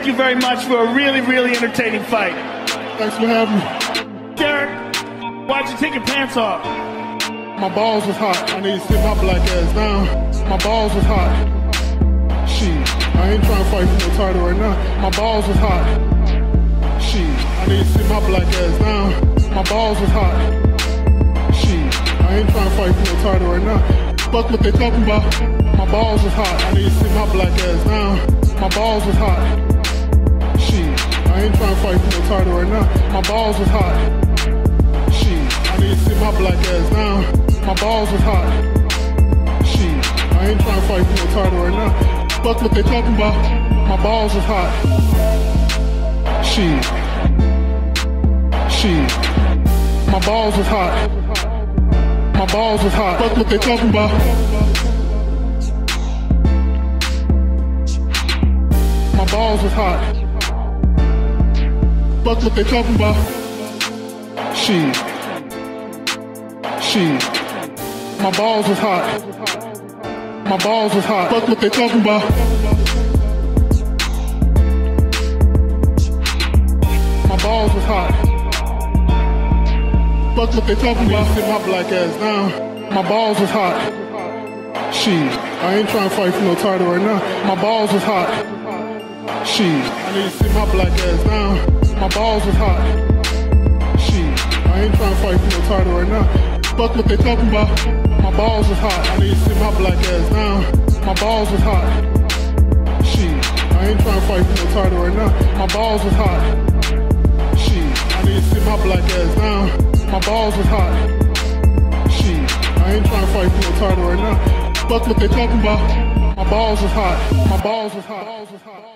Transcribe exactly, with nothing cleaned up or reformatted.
thank you very much for a really, really entertaining fight. Thanks for having me. Derek, why'd you take your pants off? My balls was hot. I need to sit my black ass down. My balls was hot. Shit, I ain't trying to fight for no title right now. My balls was hot. Shit, I need to sit my black ass down. My balls was hot. Shit, I ain't trying to fight for no title right now. Fuck what they talking about. My balls was hot. I need to sit my black ass down. My balls was hot. Shit, I ain't trying to fight for no title right now. My balls was hot. Shit, I need to sit my black ass down. My balls was hot. Shit, I ain't trying to fight for no title right now. Fuck what they talking about. My balls was hot. Shit. Shit. My balls was hot. My balls was hot. Fuck what they talking about. My balls was hot. Fuck what they talking about. Shit. Shit. My balls was hot. My balls was hot. Fuck what they talking about. My balls was hot. Fuck what they talking about. Sit my black ass down. My balls was hot. Shit, I ain't trying to fight for no title right now. My balls was hot. Shit, I need to sit my black ass down. My balls was hot. Shit, I ain't trying to fight for no title right now. Fuck what they talking about. My balls was hot. I need to sit my black ass down. My balls was hot. Shit, I ain't trying to fight for no title right now. My balls was hot. Shit, I need to sit my black ass down. My balls was hot. Shit, I ain't trying to fight for no title right now. Fuck what they talking about. My balls was hot. My balls was hot.